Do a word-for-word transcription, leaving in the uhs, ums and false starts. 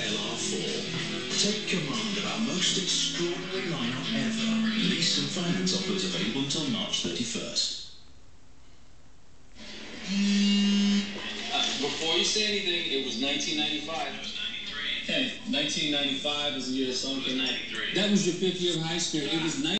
L R four. Take command of our most extraordinary lineup ever. Lease and finance offers available until March thirty-first. Uh, before you say anything, it was nineteen ninety-five. Hey, nineteen ninety-five is the year the song came out. That was your fifth year of high school. It was